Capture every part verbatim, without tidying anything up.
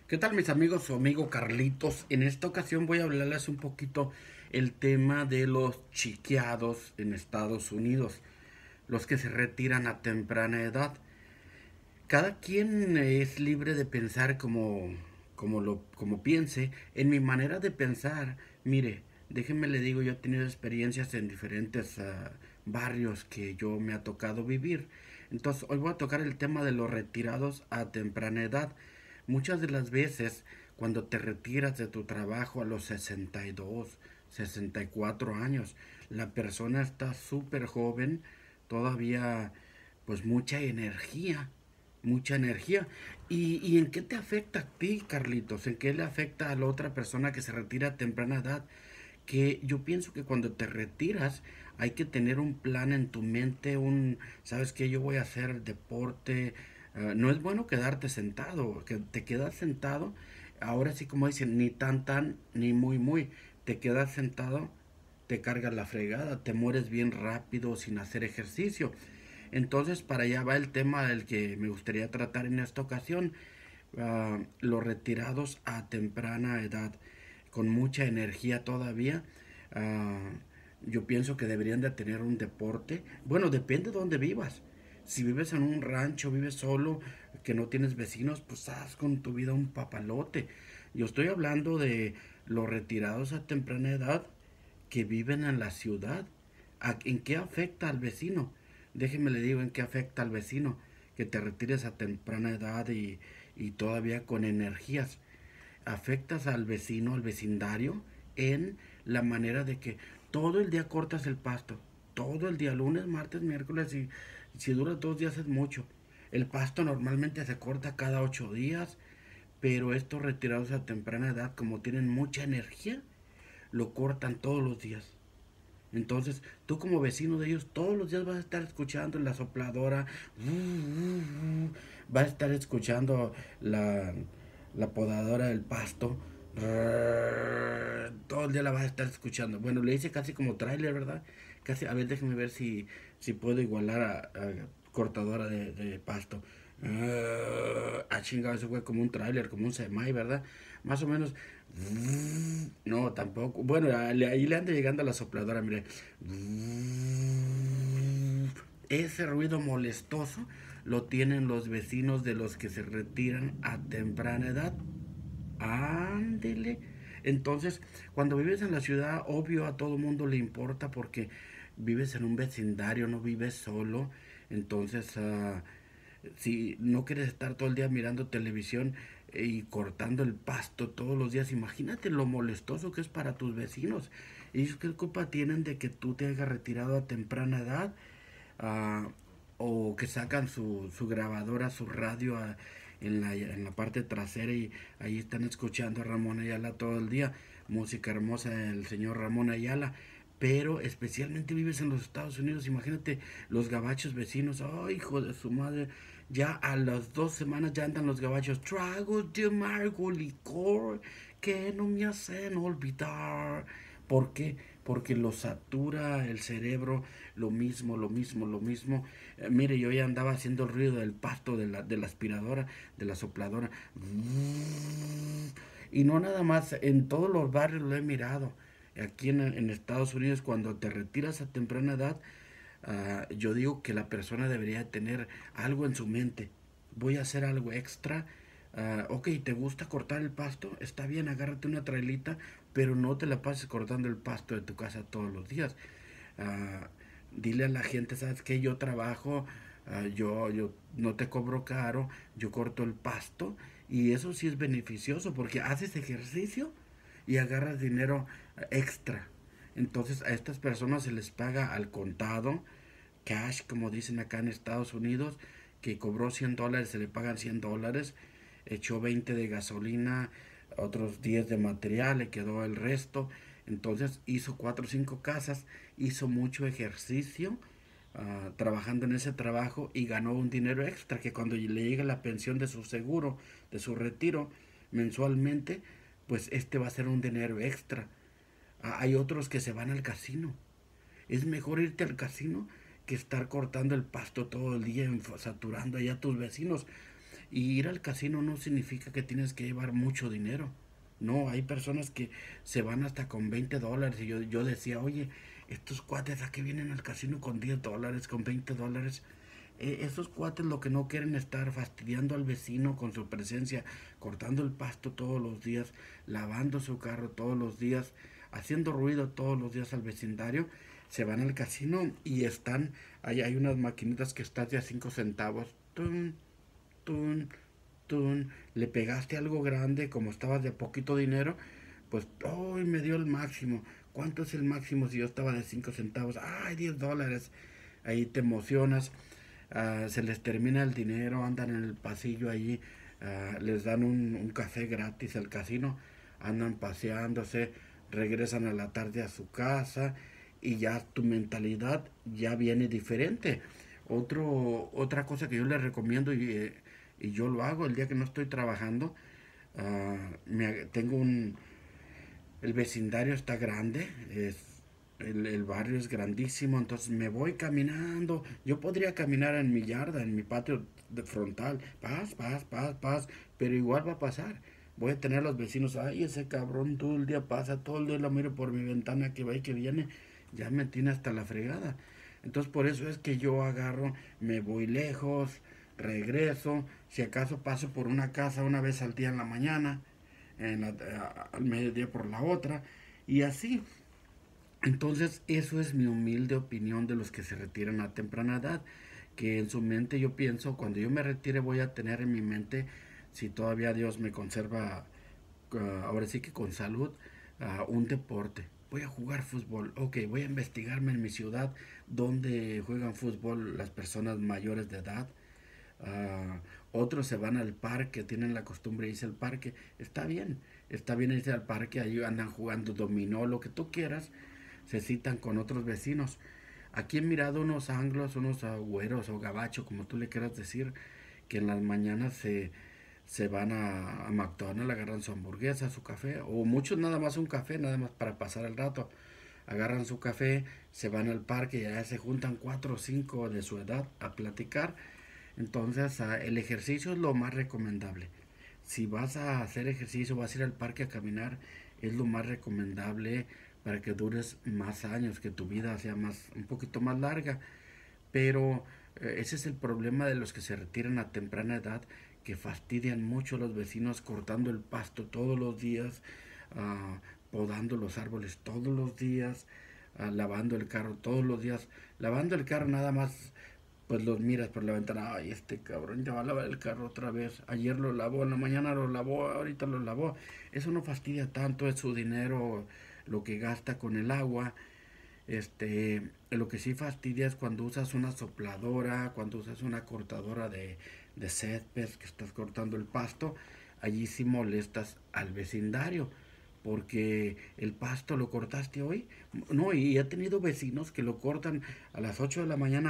¿Qué tal mis amigos? Su amigo Carlitos. En esta ocasión voy a hablarles un poquito el tema de los chiqueados en Estados Unidos, los que se retiran a temprana edad. Cada quien es libre de pensar como, como, lo, como piense. En mi manera de pensar, mire, déjenme le digo, yo he tenido experiencias en diferentes uh, barrios que yo me ha tocado vivir. Entonces, hoy voy a tocar el tema de los retirados a temprana edad. Muchas de las veces, cuando te retiras de tu trabajo a los sesenta y dos, sesenta y cuatro años, la persona está súper joven, todavía pues mucha energía, mucha energía. ¿Y, ¿Y en qué te afecta a ti, Carlitos? ¿En qué le afecta a la otra persona que se retira a temprana edad? Que yo pienso que cuando te retiras hay que tener un plan en tu mente, un, ¿sabes qué? Yo voy a hacer deporte. Uh, no es bueno quedarte sentado, que te quedas sentado, ahora sí como dicen, ni tan tan, ni muy muy, te quedas sentado, te cargas la fregada, te mueres bien rápido sin hacer ejercicio. Entonces, para allá va el tema del que me gustaría tratar en esta ocasión. Uh, los retirados a temprana edad, con mucha energía todavía. Uh, yo pienso que deberían de tener un deporte. Bueno, depende de dónde vivas. Si vives en un rancho, vives solo, que no tienes vecinos, pues haz con tu vida un papalote. Yo estoy hablando de los retirados a temprana edad que viven en la ciudad. ¿En qué afecta al vecino? Déjeme le digo en qué afecta al vecino que te retires a temprana edad y, y todavía con energías. Afectas al vecino, al vecindario, en la manera de que todo el día cortas el pasto. Todo el día, lunes, martes, miércoles, y si dura dos días es mucho. El pasto normalmente se corta cada ocho días, pero estos retirados a temprana edad, como tienen mucha energía, lo cortan todos los días. Entonces, tú como vecino de ellos, todos los días vas a estar escuchando la sopladora, vas a estar escuchando la, la podadora del pasto, todo el día la vas a estar escuchando. Bueno, le hice casi como tráiler, ¿verdad? Casi, a ver, déjame ver si, si puedo igualar a, a cortadora de, de pasto. Ah, chingado, eso fue como un tráiler, como un semi, ¿verdad? Más o menos. No, tampoco. Bueno, ahí le anda llegando a la sopladora, mire. Ese ruido molestoso lo tienen los vecinos de los que se retiran a temprana edad. Ándele. Entonces, cuando vives en la ciudad, obvio a todo mundo le importa porque vives en un vecindario, no vives solo. Entonces, uh, si no quieres estar todo el día mirando televisión y cortando el pasto todos los días, imagínate lo molestoso que es para tus vecinos. ¿Ellos qué culpa tienen de que tú te hayas retirado a temprana edad? Uh, o que sacan su, su grabadora, su radio a, en, la, en la parte trasera y ahí están escuchando a Ramón Ayala todo el día. Música hermosa del señor Ramón Ayala. Pero especialmente vives en los Estados Unidos, imagínate los gabachos vecinos, oh hijo de su madre, ya a las dos semanas ya andan los gabachos, tragos de amargo licor que no me hacen olvidar. ¿Por qué? Porque lo satura el cerebro, lo mismo, lo mismo, lo mismo. Eh, mire, yo ya andaba haciendo el ruido del pasto, de la, de la aspiradora, de la sopladora. Y no nada más, en todos los barrios lo he mirado. Aquí en, en Estados Unidos, cuando te retiras a temprana edad, uh, yo digo que la persona debería tener algo en su mente. Voy a hacer algo extra. Uh, ok, ¿te gusta cortar el pasto? Está bien, agárrate una trailita, pero no te la pases cortando el pasto de tu casa todos los días. Uh, Dile a la gente, ¿sabes qué? Yo trabajo, uh, yo, yo no te cobro caro, yo corto el pasto y eso sí es beneficioso porque haces ejercicio y agarras dinero extra. Entonces a estas personas se les paga al contado, cash, como dicen acá en Estados Unidos, que cobró cien dólares, se le pagan cien dólares, echó veinte de gasolina, otros diez de material, le quedó el resto. Entonces hizo cuatro o cinco casas, hizo mucho ejercicio, uh, trabajando en ese trabajo y ganó un dinero extra que cuando le llega la pensión de su seguro, de su retiro mensualmente, pues este va a ser un dinero extra. Ah, hay otros que se van al casino. Es mejor irte al casino que estar cortando el pasto todo el día, saturando allá a tus vecinos. Y ir al casino no significa que tienes que llevar mucho dinero. No, hay personas que se van hasta con veinte dólares. Y yo, yo decía, oye, estos cuates a qué vienen al casino con diez dólares, con veinte dólares. Eh, esos cuates lo que no quieren estar fastidiando al vecino con su presencia, cortando el pasto todos los días, lavando su carro todos los días, haciendo ruido todos los días al vecindario. Se van al casino y están, ahí hay unas maquinitas que están de a cinco centavos. Tun, tun, tun. Le pegaste algo grande, como estabas de poquito dinero, pues, hoy me dio el máximo. ¿Cuánto es el máximo si yo estaba de cinco centavos? ¡Ay, diez dólares! Ahí te emocionas. Ah, se les termina el dinero, andan en el pasillo allí, ah, les dan un, un café gratis al casino, andan paseándose, regresan a la tarde a su casa y ya tu mentalidad ya viene diferente. Otro, otra cosa que yo les recomiendo y, eh, y yo lo hago el día que no estoy trabajando, ah, me, tengo un, el vecindario está grande, es, el, el barrio es grandísimo, entonces me voy caminando. Yo podría caminar en mi yarda, en mi patio de frontal, paz, paz, paz, paz, pero igual va a pasar. Voy a tener a los vecinos, ay, ese cabrón todo el día pasa, todo el día lo miro por mi ventana que va y que viene, ya me tiene hasta la fregada. Entonces por eso es que yo agarro, me voy lejos, regreso, si acaso paso por una casa una vez al día en la mañana, en la, a- al mediodía por la otra, y así. Entonces, eso es mi humilde opinión de los que se retiran a temprana edad, que en su mente yo pienso, cuando yo me retire voy a tener en mi mente, si todavía Dios me conserva, ah, ahora sí que con salud, ah, un deporte. Voy a jugar fútbol, ok, voy a investigarme en mi ciudad donde juegan fútbol las personas mayores de edad. Ah, otros se van al parque, tienen la costumbre de irse al parque. Está bien, está bien irse al parque, ahí andan jugando dominó, lo que tú quieras. Se citan con otros vecinos. Aquí he mirado unos anglos, unos agüeros o gabacho, como tú le quieras decir, que en las mañanas se, se van a, a McDonald's, agarran su hamburguesa, su café, o muchos nada más un café, nada más para pasar el rato. Agarran su café, se van al parque y allá se juntan cuatro o cinco de su edad a platicar. Entonces, ah, el ejercicio es lo más recomendable. Si vas a hacer ejercicio, vas a ir al parque a caminar, es lo más recomendable para que dures más años, que tu vida sea más, un poquito más larga. Pero eh, ese es el problema de los que se retiran a temprana edad, que fastidian mucho a los vecinos cortando el pasto todos los días, ah, podando los árboles todos los días, ah, lavando el carro todos los días. Lavando el carro nada más, pues los miras por la ventana, ay, este cabrón ya va a lavar el carro otra vez. Ayer lo lavó, en la mañana lo lavó, ahorita lo lavó. Eso no fastidia tanto, es su dinero lo que gasta con el agua. Este, lo que sí fastidia es cuando usas una sopladora, cuando usas una cortadora de, de césped, que estás cortando el pasto, allí sí molestas al vecindario, porque el pasto lo cortaste hoy. No, y he tenido vecinos que lo cortan a las ocho de la mañana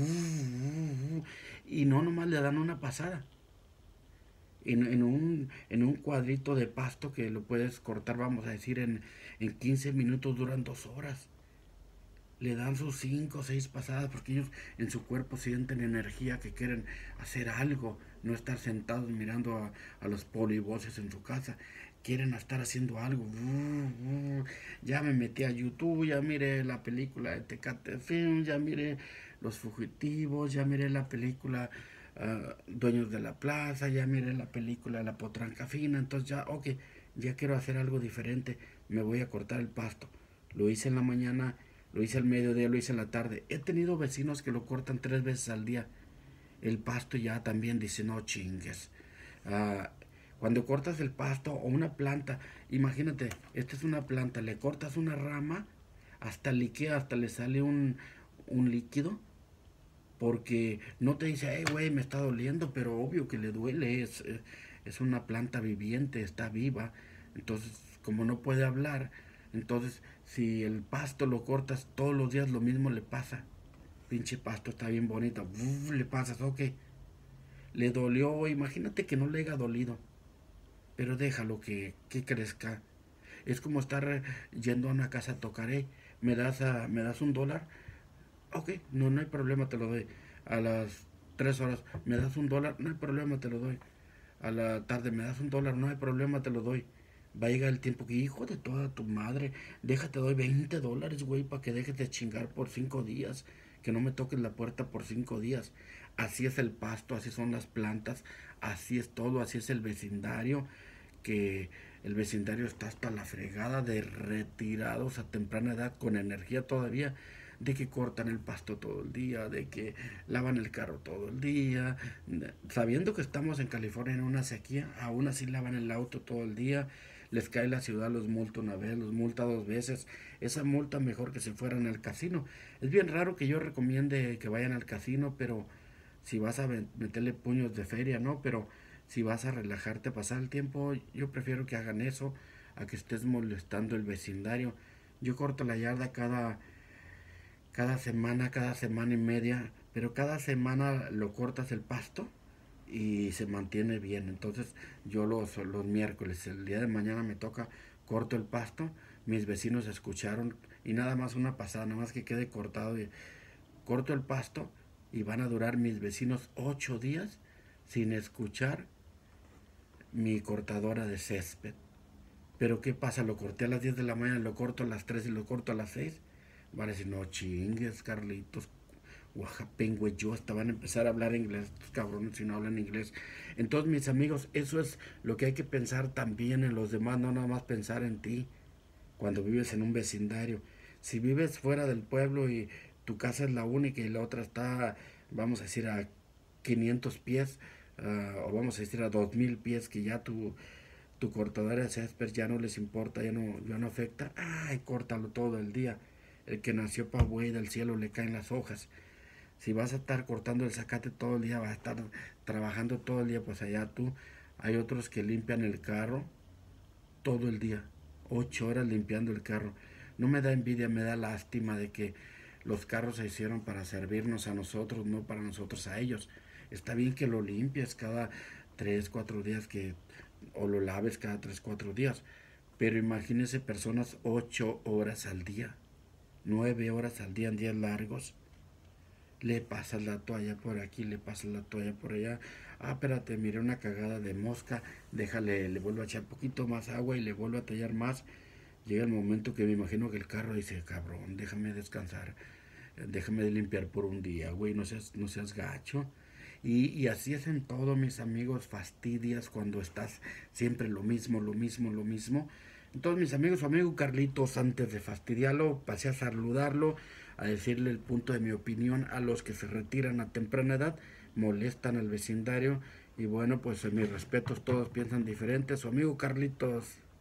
y no nomás le dan una pasada. En, en un, en un cuadrito de pasto que lo puedes cortar, vamos a decir, en, en quince minutos duran dos horas. Le dan sus cinco o seis pasadas porque ellos en su cuerpo sienten energía, que quieren hacer algo, no estar sentados mirando a, a los polivoces en su casa, quieren estar haciendo algo. Ya me metí a YouTube, ya miré la película de Tecate Film, ya miré Los Fugitivos, ya miré la película uh, Dueños de la Plaza, ya miré la película La Potranca Fina. Entonces ya, ok, ya quiero hacer algo diferente, me voy a cortar el pasto. Lo hice en la mañana, lo hice al mediodía, lo hice en la tarde. He tenido vecinos que lo cortan tres veces al día. El pasto ya también dice, no chingues. Ah, cuando cortas el pasto o una planta, imagínate, esta es una planta, le cortas una rama, hasta liquea, hasta le sale un, un líquido, porque no te dice, hey, güey, me está doliendo, pero obvio que le duele, es, eh, es una planta viviente, está viva, entonces, como no puede hablar, entonces, si el pasto lo cortas todos los días, lo mismo le pasa. Pinche pasto está bien bonito, uf, le pasas, ok, le dolió, imagínate que no le haya dolido, pero déjalo que, que crezca. Es como estar yendo a una casa a tocar, hey, me das, a, me das un dólar, ok, no, no hay problema, te lo doy. A las tres horas, ¿me das un dólar? No hay problema, te lo doy. A la tarde, ¿me das un dólar? No hay problema, te lo doy. Va a llegar el tiempo que, hijo de toda tu madre, déjate, doy veinte dólares, güey, para que dejes de chingar por cinco días. Que no me toques la puerta por cinco días. Así es el pasto, así son las plantas, así es todo, así es el vecindario, que el vecindario está hasta la fregada de retirados a temprana edad con energía todavía, de que cortan el pasto todo el día, de que lavan el carro todo el día, sabiendo que estamos en California en una sequía, aún así lavan el auto todo el día, les cae la ciudad, los multa una vez, los multa dos veces, esa multa mejor que se fueran al casino. Es bien raro que yo recomiende que vayan al casino, pero si vas a meterle puños de feria, ¿no? Pero si vas a relajarte, pasar el tiempo, yo prefiero que hagan eso a que estés molestando el vecindario. Yo corto la yarda cada, cada semana, cada semana y media, pero cada semana lo cortas el pasto y se mantiene bien. Entonces yo los, los miércoles, el día de mañana me toca, corto el pasto, mis vecinos escucharon y nada más una pasada, nada más que quede cortado y corto el pasto y van a durar mis vecinos ocho días sin escuchar mi cortadora de césped. Pero ¿qué pasa? Lo corté a las diez de la mañana, lo corto a las tres y lo corto a las seis. Van a decir, no chingues, Carlitos, Oaxapengue, yo hasta van a empezar a hablar inglés, estos cabrones si no hablan inglés. Entonces, mis amigos, eso es lo que hay que pensar también en los demás, no nada más pensar en ti cuando vives en un vecindario. Si vives fuera del pueblo y tu casa es la única y la otra está, vamos a decir, a quinientos pies, uh, o vamos a decir a dos mil pies, que ya tu, tu cortadora de césped ya no les importa, ya no, ya no afecta, ay, córtalo todo el día. El que nació pa' buey del cielo le caen las hojas. Si vas a estar cortando el zacate todo el día, vas a estar trabajando todo el día, pues allá tú. Hay otros que limpian el carro todo el día, ocho horas limpiando el carro. No me da envidia, me da lástima de que los carros se hicieron para servirnos a nosotros, no para nosotros a ellos. Está bien que lo limpies cada tres, cuatro días, que o lo laves cada tres, cuatro días, pero imagínese personas ocho horas al día, nueve horas al día en días largos. Le pasas la toalla por aquí, le pasas la toalla por allá. Ah, espérate, miré una cagada de mosca, déjale, le vuelvo a echar poquito más agua y le vuelvo a tallar más. Llega el momento que me imagino que el carro dice, cabrón, déjame descansar, déjame de limpiar por un día, güey, no seas, no seas gacho. Y, y así es en todo, mis amigos, fastidias cuando estás siempre lo mismo, lo mismo, lo mismo. Entonces, mis amigos, su amigo Carlitos, antes de fastidiarlo, pasé a saludarlo, a decirle el punto de mi opinión a los que se retiran a temprana edad, molestan al vecindario. Y bueno, pues en mis respetos, todos piensan diferente. Su amigo Carlitos.